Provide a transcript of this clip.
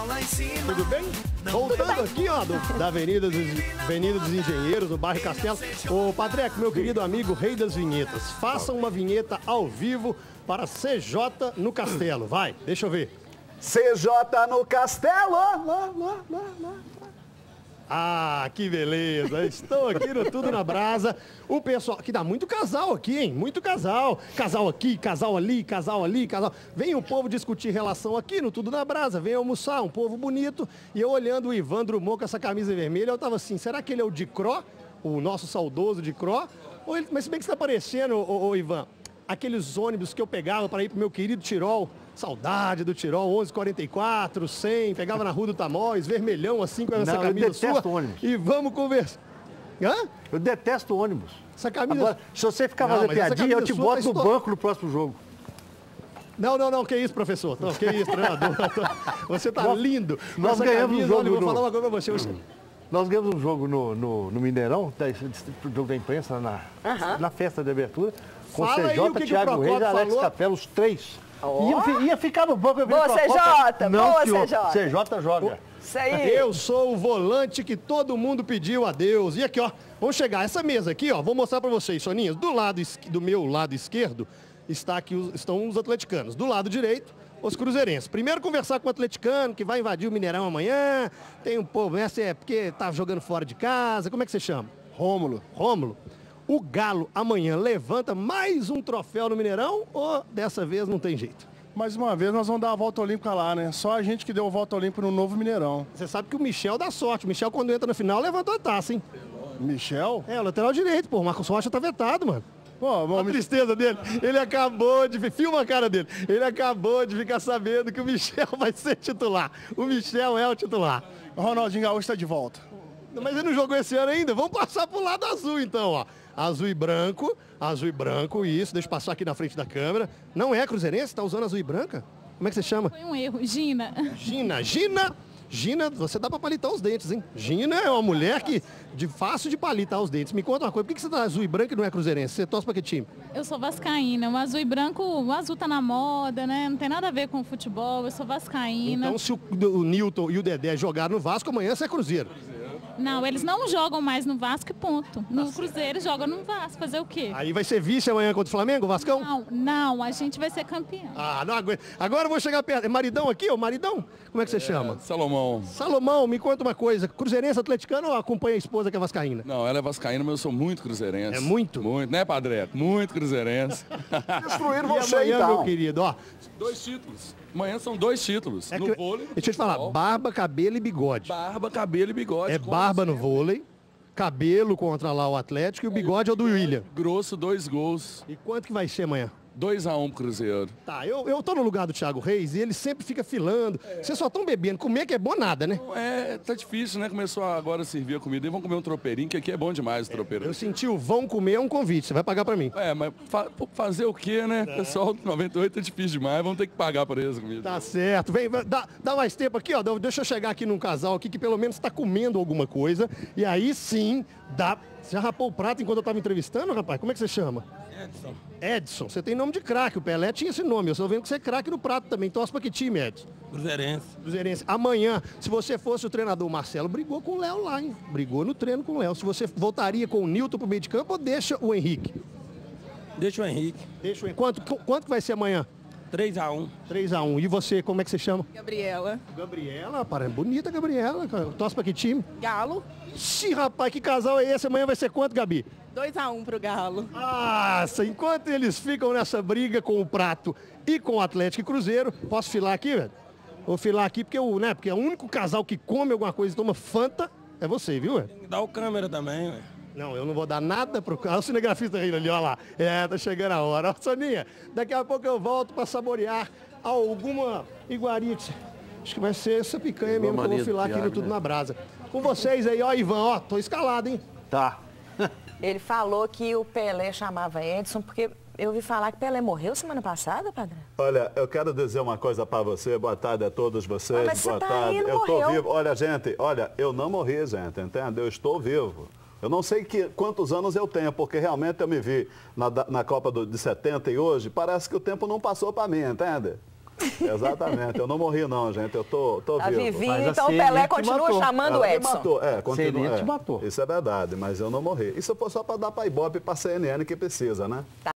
Tudo bem? Voltando aqui, ó, da Avenida dos Engenheiros, no bairro Castelo. Ô, Padreco, meu querido amigo Rei das Vinhetas, faça uma vinheta ao vivo para CJ no Castelo. Vai, deixa eu ver. CJ no Castelo! Ah, que beleza! Estou aqui no Tudo na Brasa. O pessoal... Que dá muito casal aqui, hein? Muito casal. Casal aqui, casal ali, casal ali, casal... Vem o povo discutir relação aqui no Tudo na Brasa. Vem almoçar, um povo bonito. E eu olhando o Ivan Drummond com essa camisa vermelha, eu tava assim, será que ele é o Dicró? O nosso saudoso Dicró? Mas se bem que você tá parecendo, ô Ivan, aqueles ônibus que eu pegava para ir pro meu querido Tirol. Saudade do Tirol, 1144, 100, pegava na Rua do Tamóis, vermelhão assim com essa camisa sua. Eu detesto ônibus. E vamos conversar. Hã? Eu detesto ônibus. Essa camisa... Agora, se você ficar fazendo piadinha, eu te boto no banco no próximo jogo. Não, que isso, professor? Não, que isso, treinador. Você tá lindo. Nós ganhamos um jogo. Vou falar uma coisa pra você. Nós ganhamos um jogo no Mineirão, do jogo da imprensa, na festa de abertura, com Fala CJ, Thiago Reis e Alex Capela, os três. Ia ficar no banco. Boa, CJ! Boa, CJ! CJ joga. Isso aí. Eu sou o volante que todo mundo pediu a Deus. E aqui, ó, vamos chegar. Essa mesa aqui, ó, vou mostrar pra vocês, Soninhas. Do meu lado esquerdo estão os atleticanos. Do lado direito, os cruzeirenses. Primeiro conversar com o atleticano, que vai invadir o Mineirão amanhã. Tem um povo, né? É porque tá jogando fora de casa. Como é que você chama? Rômulo. Rômulo. O Galo amanhã levanta mais um troféu no Mineirão ou dessa vez não tem jeito? Mais uma vez nós vamos dar a volta olímpica lá, né? Só a gente que deu a volta olímpica no novo Mineirão. Você sabe que o Michel dá sorte. O Michel, quando entra no final, levantou a taça, hein? Michel? É, o lateral direito, pô. O Marcos Rocha tá vetado, mano. Pô, a tristeza dele. Ele acabou de... Filma a cara dele. Ele acabou de ficar sabendo que o Michel vai ser titular. O Michel é o titular. O Ronaldinho Gaúcho tá de volta. Mas ele não jogou esse ano ainda. Vamos passar pro lado azul, então, ó. Azul e branco, isso. Deixa eu passar aqui na frente da câmera. Não é cruzeirense? Tá usando azul e branca? Como é que você chama? Foi um erro, Gina. Gina, você dá pra palitar os dentes, hein? Gina é uma mulher que fácil de palitar os dentes. Me conta uma coisa, por que você tá azul e branco e não é cruzeirense? Você torce pra que time? Eu sou vascaína. O azul e branco, o azul tá na moda, né? Não tem nada a ver com futebol, eu sou vascaína. Então se o Newton e o Dedé jogaram no Vasco, amanhã você é Cruzeiro. Não, eles não jogam mais no Vasco e ponto. No Cruzeiro jogam no Vasco, fazer o quê? Aí vai ser vice amanhã contra o Flamengo, o Vascão? Não, a gente vai ser campeão. Ah, não aguento. Agora eu vou chegar perto. É maridão aqui, ô maridão? Como é que você chama? Salomão. Salomão, me conta uma coisa. Cruzeirense atleticano ou acompanha a esposa que é vascaína? Não, ela é vascaína, mas eu sou muito cruzeirense. É muito? Muito, né, Padreco? Muito cruzeirense. Destruíram você, amanhã, então. meu querido, ó. 2 títulos. Amanhã são 2 títulos. No vôlei. Deixa eu te falar, barba, cabelo e bigode. Barba, cabelo e bigode. É barba no vôlei, cabelo contra lá o Atlético e o bigode é o do William. Grosso, 2 gols. E quanto que vai ser amanhã? 2-1 pro Cruzeiro. Tá, eu tô no lugar do Thiago Reis e ele sempre fica filando. Vocês só estão bebendo. Comer que é bom nada, né? Tá difícil, né? Começou agora a servir a comida. E vamos comer um tropeirinho, que aqui é bom demais o tropeiro. Eu senti o vão comer é um convite. Você vai pagar pra mim. Mas fazer o quê, né? Pessoal, 98 é difícil demais. Vamos ter que pagar por isso comida. Tá certo. Vem, dá mais tempo aqui, ó. Deixa eu chegar aqui num casal aqui que pelo menos tá comendo alguma coisa. E aí sim, dá... Você já rapou o prato enquanto eu tava entrevistando, rapaz? Como é que você chama? Edson, você tem nome de craque, o Pelé tinha esse nome, eu só vendo que você é craque no prato também. Torce pra que time, Edson? Cruzeirense. Amanhã, se você fosse o treinador, o Marcelo brigou com o Léo lá, hein? Brigou no treino com o Léo. Se você voltaria com o Nilton pro meio de campo ou deixa o Henrique? Deixa o Henrique. Deixa o Henrique. Quanto que vai ser amanhã? 3-1. 3-1. E você, como é que você chama? Gabriela. Gabriela, para bonita Gabriela. Torce pra que time? Galo. Ixi, rapaz, que casal é esse? Amanhã vai ser quanto, Gabi? 2-1 pro Galo. Nossa, enquanto eles ficam nessa briga com o Prato e com o Atlético e Cruzeiro, posso filar aqui, velho? Vou filar aqui porque porque é o único casal que come alguma coisa e toma Fanta é você, viu, velho? Dá o câmera também, velho. Não, eu não vou dar nada pro... Olha o cinegrafista rindo ali, olha lá. Tá chegando a hora. Ó, Soninha, daqui a pouco eu volto pra saborear alguma iguaria. Acho que vai ser essa picanha mesmo que eu vou filar aqui no Tudo na Brasa. Com vocês aí, ó, Ivan, ó, tô escalado, hein? Tá. Ele falou que o Pelé chamava Edson, porque eu ouvi falar que Pelé morreu semana passada, Padre. Olha, eu quero dizer uma coisa para você. Boa tarde a todos vocês. Mas boa você tá tarde. aí, não eu tô morreu. vivo. Olha, gente, eu não morri, gente, entende? Eu estou vivo. Eu não sei quantos anos eu tenho, porque realmente eu me vi na Copa de 70 e hoje, parece que o tempo não passou para mim, entende? Exatamente, eu não morri não, gente, eu tô Tá vivo. vivinho, Mas a então o CNN Pelé te continua matou. chamando Ela me Edson. matou, continua. CNN te matou. Isso é verdade, mas eu não morri. Isso foi só para dar para Ibope e para CNN que precisa, né?